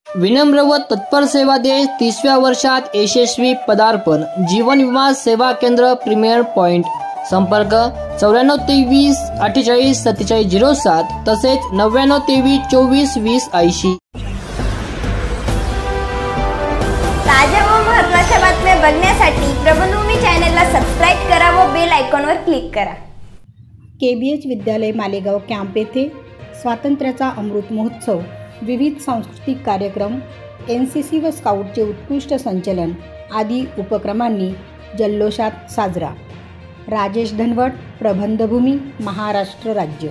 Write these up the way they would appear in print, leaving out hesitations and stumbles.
विनम्र व तत्पर सेवा देश 30व्या वर्षात यशस्वी पदार्पण। जीवन विमा सेवा केंद्र प्रीमियर पॉइंट। संपर्क 9423 48 47 07 तसेच 9923 24 20 80। ताज्या व महत्त्वाच्या बातम्या बघण्यासाठी प्रबंधभूमी चॅनलला सबस्क्राइब करा व बेल आयकॉनवर क्लिक करा। KBH विद्यालय मालेगाव कॅम्प येथे स्वातंत्र्याचा अमृत महोत्सव, विविध सांस्कृतिक कार्यक्रम, NCC व स्काउटचे उत्कृष्ट संचलन आदी उपक्रमांनी जल्लोषात साजरा। राजेश धनवट, प्रबंधभूमी, महाराष्ट्र राज्य।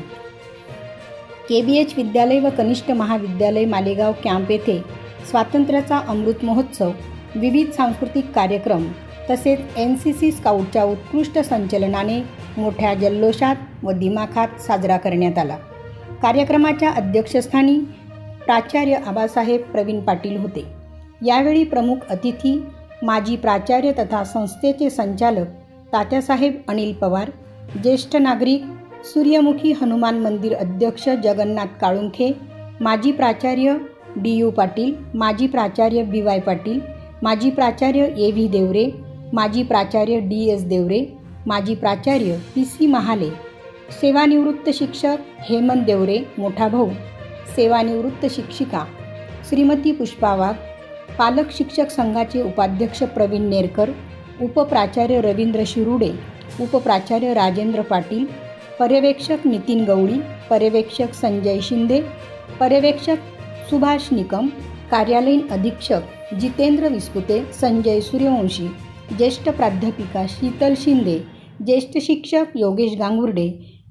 KBH विद्यालय व कनिष्ठ महाविद्यालय मालेगाव कॅम्प येथे स्वातंत्र्याचा अमृत महोत्सव, विविध सांस्कृतिक कार्यक्रम तसेच NCC स्काउटच्या उत्कृष्ट संचलनाने मोठ्या जल्लोषात व दिमाखात साजरा करण्यात आला। कार्यक्रमाच्या अध्यक्षस्थानी प्राचार्य आबासाहेब प्रवीण पाटील होते। यावेळी प्रमुख अतिथी माजी प्राचार्य तथा संस्थेचे संचालक तात्यासाहेब अनिल पवार, ज्येष्ठ नागरिक सूर्यमुखी हनुमान मंदिर अध्यक्ष जगन्नाथ काळुंखे, माजी प्राचार्य DU पाटील, माजी प्राचार्य BY पाटील, माजी प्राचार्य AV देवरे, माजी प्राचार्य DS देवरे, माजी प्राचार्य PC महाले, सेवानिवृत्त शिक्षक हेमंत देवरे मोठा भाऊ, सेवानिवृत्त शिक्षिका श्रीमती पुष्पा वाघ, पालक शिक्षक संघाचे उपाध्यक्ष प्रवीण नेरकर, उपप्राचार्य रवींद्र शिरुडे, उपप्राचार्य राजेंद्र पाटील, पर्यवेक्षक नितीन गवळी, पर्यवेक्षक संजय शिंदे, पर्यवेक्षक सुभाष निकम, कार्यालयीन अधीक्षक जितेंद्र विस्पुते, संजय सूर्यवंशी, ज्येष्ठ प्राध्यापिका शीतल शिंदे, ज्येष्ठ शिक्षक Yogesh Gangurde,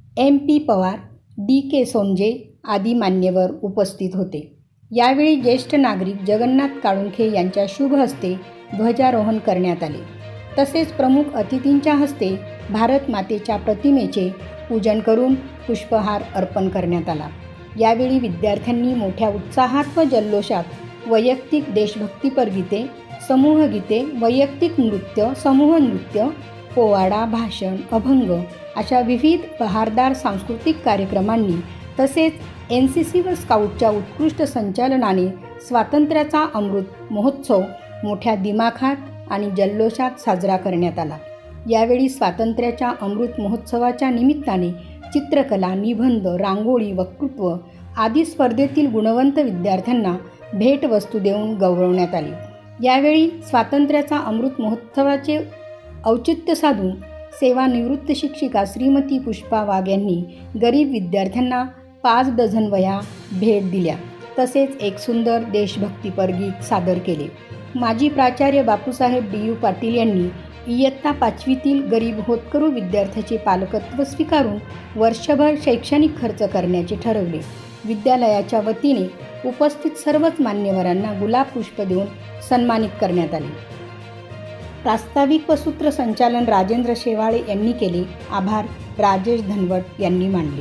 MP Pawar, DK Sunjae आदी मान्यवर उपस्थित होते। यावेळी ज्येष्ठ नागरिक जगन्नाथ काळुंखे यांच्या शुभ हस्ते ध्वजारोहण करण्यात आले। तसेच प्रमुख अतिथींच्या हस्ते भारत मातेच्या प्रतिमेचे पूजन करून पुष्पहार अर्पण करण्यात आला। यावेळी विद्यार्थ्यांनी मोठ्या उत्साहात व जल्लोषात वैयक्तिक देशभक्तीपर गीते, समूह गीते, वैयक्तिक नृत्य, समूह नृत्य, पोवाडा, भाषण, अभंग अशा विविध बहारदार सांस्कृतिक कार्यक्रमांनी तसेच NCC व स्काउटच्या उत्कृष्ट संचालनाने स्वातंत्र्याचा अमृत महोत्सव मोठ्या दिमाखात आणि जल्लोषात साजरा करण्यात आला। यावेळी स्वातंत्र्याच्या अमृत महोत्सवाच्या निमित्ताने चित्रकला, निबंध, रांगोळी, वक्तृत्व आदी स्पर्धेतील गुणवंत विद्यार्थ्यांना भेटवस्तू देऊन गौरवण्यात आले। यावेळी स्वातंत्र्याचा अमृत महोत्सवाचे औचित्य साधून सेवानिवृत्त शिक्षिका श्रीमती पुष्पा वाघ यांनी गरीब विद्यार्थ्यांना 5 डझन वह्या भेट दिल्या। तसेच एक सुंदर देशभक्तीपर गीत सादर केले। माजी प्राचार्य बापूसाहेब DU पाटील यांनी इयत्ता 5वीतील गरीब होतकरू विद्यार्थ्याचे पालकत्व स्वीकारून वर्षभर शैक्षणिक खर्च करण्याचे ठरवले। विद्यालयाच्या वतीने उपस्थित सर्वच मान्यवरांना गुलाब पुष्प देऊन सन्मानित करण्यात आले। प्रास्ताविक व सूत्रसंचालन राजेंद्र शेवाळे यांनी केले। आभार राजेश धनवट यांनी मानले।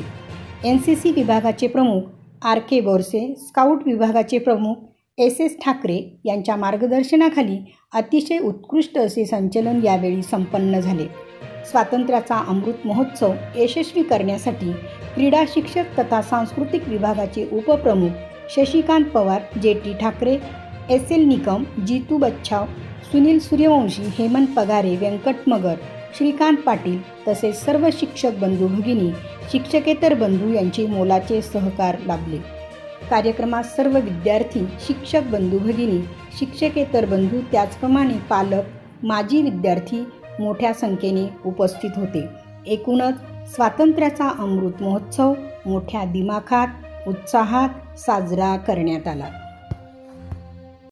NCC विभागाचे प्रमुख RK बोरसे, स्काउट विभागाचे प्रमुख SS ठाकरे यांच्या मार्गदर्शनाखाली अतिशय उत्कृष्ट असे संचलन यावेळी संपन्न झाले। स्वातंत्र्याचा अमृत महोत्सव यशस्वी करण्यासाठी क्रीडा शिक्षक तथा सांस्कृतिक विभागाचे उपप्रमुख शशिकांत पवार, JT ठाकरे, SL निकम, जीतू बच्छाव, सुनील सूर्यवंशी, हेमंत पगारे, व्यंकट मगर, श्रीकांत पाटील तसेच सर्व शिक्षक बंधू भगिनी, शिक्षकेतर बंधू यांचे मोलाचे सहकार लाभले। कार्यक्रमात सर्व विद्यार्थी, शिक्षक बंधू भगिनी, शिक्षकेतर बंधू त्याचप्रमाणे पालक, माजी विद्यार्थी मोठ्या संख्येने उपस्थित होते। एकूणच स्वातंत्र्याचा अमृत महोत्सव मोठ्या दिमाखात, उत्साहात साजरा करण्यात आला।